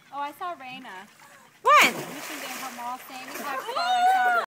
Oh, I saw Raina. When? Mission Day, her mall thing. I saw her.